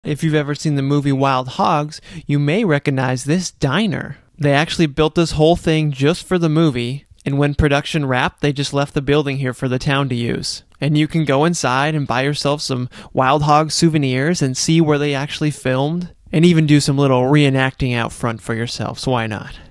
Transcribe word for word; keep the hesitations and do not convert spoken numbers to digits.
If you've ever seen the movie Wild Hogs, you may recognize this diner. They actually built this whole thing just for the movie, and when production wrapped, they just left the building here for the town to use. And you can go inside and buy yourself some Wild Hogs souvenirs and see where they actually filmed, and even do some little reenacting out front for yourself, so why not?